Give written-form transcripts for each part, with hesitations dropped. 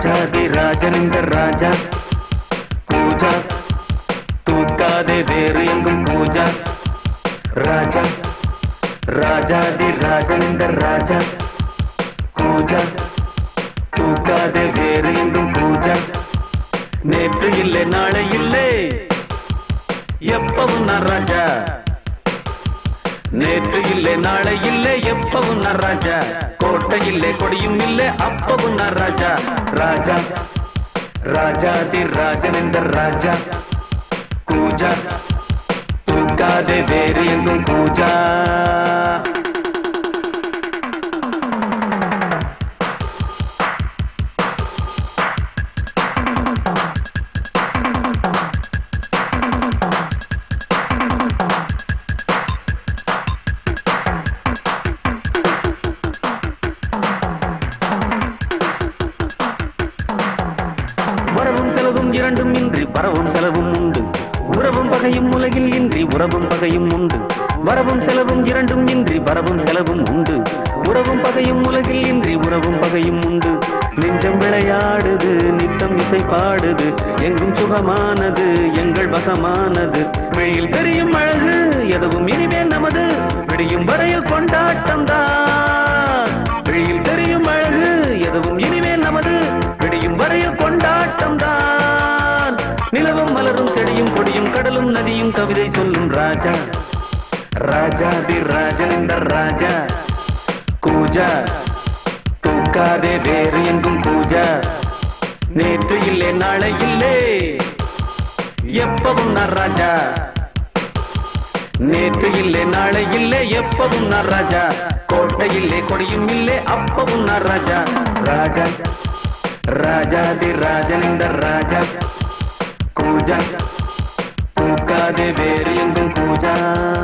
ராஜாதி ராஜனிந்த ராஜா பூஜா தூக்காதே வேறு எங்கும் பூஜா ராஜா ராஜாதி ராஜனிந்த ராஜா பூஜா தூக்காதே வேறு எங்கும் பூஜா நேற்று இல்லை நாளை இல்லை எப்பவும் நான் ராஜா நேற்று இல்லை நாளை இல்லை எப்பவும் நான் ராஜா கோட்டை இல்லை கொடியும் இல்லை அப்பவும் நான் ராஜா ராஜா ராஜாதி ராஜனிந்த ராஜா பூஜா தூக்காதே வேறு எங்கும் பூஜா வரவும் செலவும் உண்டு உறவும் பகையும் உலகில் இன்றி உறவும் பகையும் உண்டு வரவும் செலவும் இரண்டும் இன்றி வரவும் செலவும் உண்டு உறவும் பகையும் உலகில் இன்றி உறவும் பகையும் உண்டு நெஞ்சம் விளையாடுது நித்தம் இசை பாடுது எங்கும் சுகமானது எங்கள் வசமானது வெளியில் தெரியும் அழகு எதுவும் இனிமேல் நமது விடியும் வரையில் கொண்டாட்டம் தான் வெளியில் தெரியும் அழகு எதுவும் இனிமேல் நமது விடியும் வரையில் கொண்டாட்டம் தான் நிலவும் மலரும் செடியும் கொடியும் கடலும் நதியும் கவிதை சொல்லும் ராஜா ராஜாதி ராஜனிந்த ராஜா கூஜா தூக்காதே வேறு எங்கும் பூஜா நேற்று இல்லை நாளை இல்லை எப்பவும் நான் ராஜா நேற்று இல்லை நாளை இல்லை எப்பவும் நான் ராஜா கோட்டை இல்லை கொடியும் இல்லை அப்பவும் நான் ராஜா ராஜா ராஜாதி ராஜனிந்த ராஜா பூஜா தூக்காதே வேறு எங்கும் பூஜா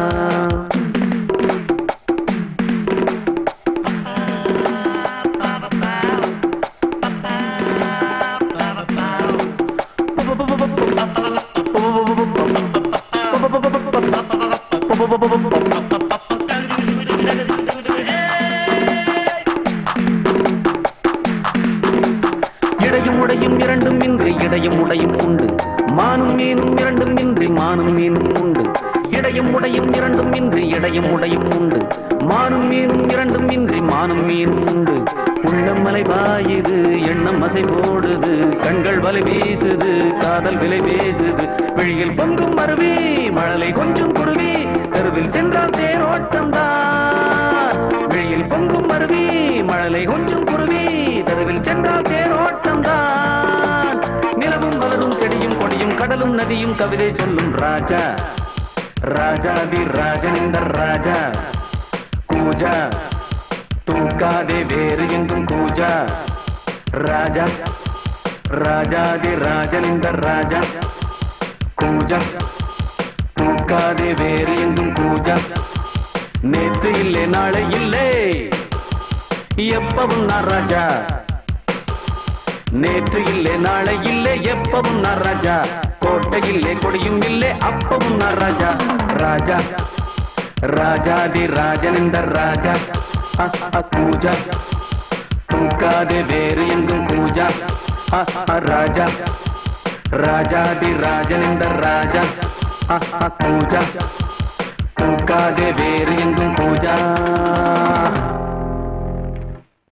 இடையும் உடையும் இரண்டும் இன்றி இடையும் உடையும் உண்டு மானும் மீனும் இரண்டும் இன்றி மானும் மீனும் உண்டு இடையும் உடையும் இரண்டும் இன்றி இடையும் உடையும் உண்டு மானும் மீனும் இரண்டும் இன்றி மானும் மீனும் உண்டு உள்ளம் மலை பாயுது எண்ணம் அசை போடுது கண்கள் வலை வீசுது காதல் விலை பேசுது விழியில் பொங்கும் மருவி மழலை கொஞ்சம் குருவி தெருவில் சென்றால் தேரோட்டம் தான் விழியில் பொங்கும் மருவி மழலை கொஞ்சம் குருவி தெருவில் சென்றால் தேரோட்டம் தான் நிலவும் மலரும் செடியும் கொடியும் கடலும் நதியும் கவிதை சொல்லும் ராஜா ராஜாதி ராஜனிந்த ராஜா கூஜா தூக்காதே வேறு எங்கும் கூஜா ராஜா ராஜாதி ராஜனிந்த ராஜா கூஜா தூக்காதே வேறு எங்கும் கூஜா நேற்று இல்லை நாளை இல்லை எப்பவும் நான் ராஜா நேற்று இல்லை நாளை இல்லை எப்பவும் நான் ராஜா கோட்டை இல்லை கொடியும் இல்லை அப்பவும் நான் ராஜா ராஜா ராஜாதி ராஜனிந்த ராஜா கூஜா தூக்காதே வேறு எங்கும் கூஜா ராஜா ராஜாதி ராஜனிந்த ராஜா கூஜா தூக்காதே வேறு எங்கும்